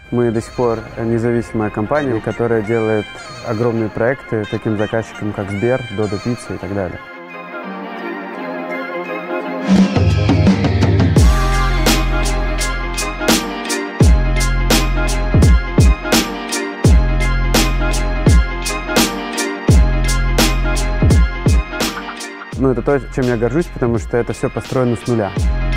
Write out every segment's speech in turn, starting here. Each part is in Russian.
Мы до сих пор независимая компания, которая делает огромные проекты таким заказчикам, как Сбер, Додо Пицца и так далее. Ну, это то, чем я горжусь, потому что это все построено с нуля.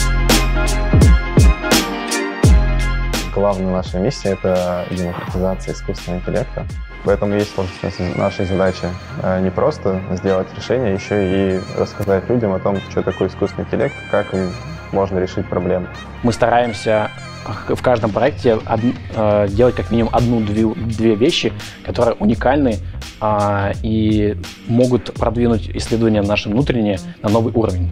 Главная наша миссия – это демократизация искусственного интеллекта. Поэтому есть сложность нашей задачи не просто сделать решение, еще и рассказать людям о том, что такое искусственный интеллект, как им можно решить проблемы. Мы стараемся в каждом проекте делать как минимум одну-две вещи, которые уникальны и могут продвинуть исследования наши внутренние на новый уровень.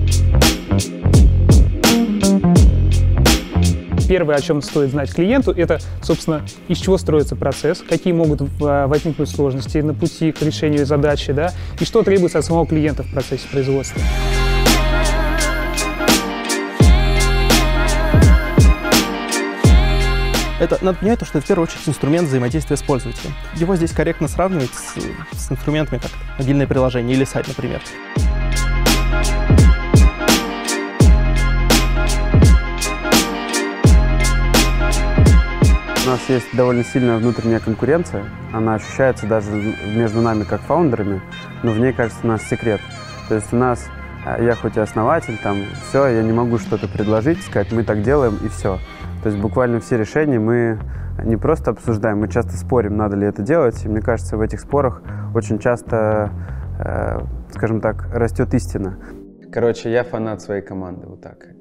Первое, о чем стоит знать клиенту, это, собственно, из чего строится процесс, какие могут возникнуть сложности на пути к решению задачи, да, и что требуется от самого клиента в процессе производства. Надо понять, что это в первую очередь инструмент взаимодействия с пользователем. Его здесь корректно сравнивать с инструментами, как мобильное приложение или сайт, например. У нас есть довольно сильная внутренняя конкуренция. Она ощущается даже между нами как фаундерами, но в ней, кажется, наш секрет. То есть у нас, я хоть и основатель, там, все, я не могу что-то предложить, сказать, мы так делаем и все. То есть буквально все решения мы не просто обсуждаем, мы часто спорим, надо ли это делать. И мне кажется, в этих спорах очень часто, скажем так, растет истина. Короче, я фанат своей команды, вот так.